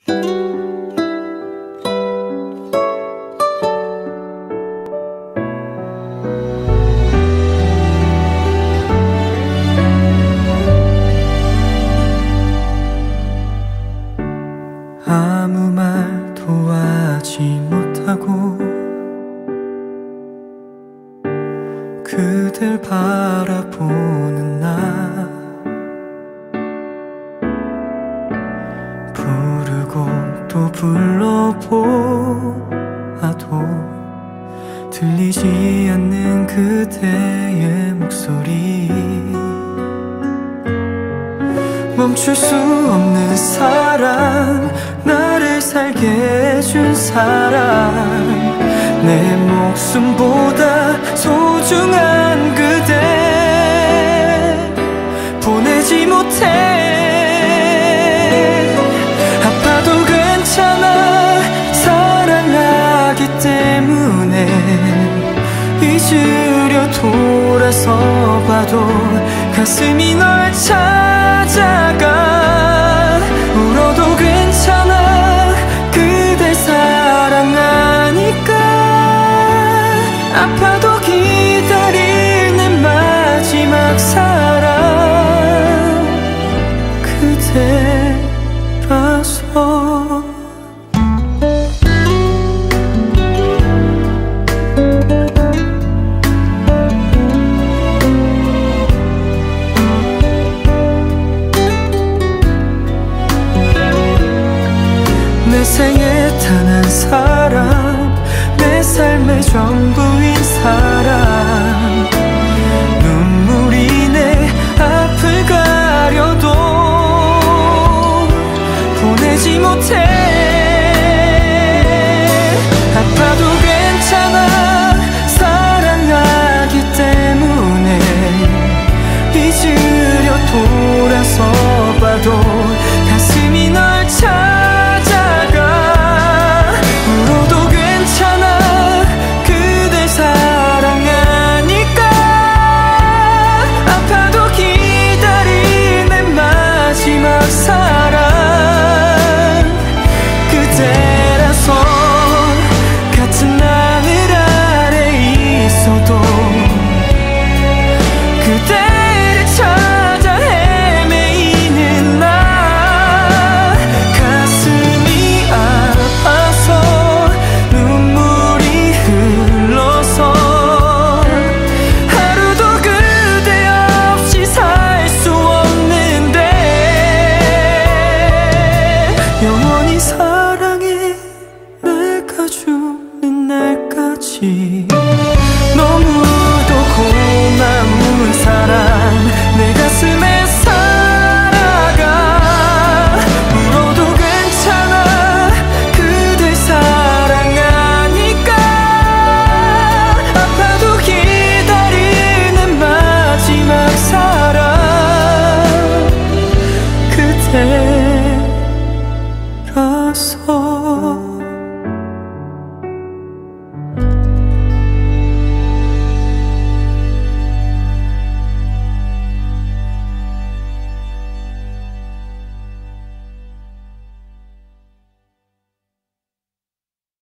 아무 말도 하지 못하고 그댈 바라보는 나, 부르고 또 불러보아도 들리지 않는 그대의 목소리, 멈출 수 없는 사랑, 나를 살게 해준 사랑, 내 목숨보다 소중한 그대 보내지 못해. 아파도 괜찮아, 사랑하기 때문에 잊으려 돌아서 봐도 가슴이 널 찾아가. 울어도 괜찮아, 그댈 사랑하니까. 아파도 기다릴 내 마지막 사랑 그대라서. 내 생에 단 한 사람, 내 삶의 전부인 사람, 눈물이 내 앞을 가려도 보내지 못해.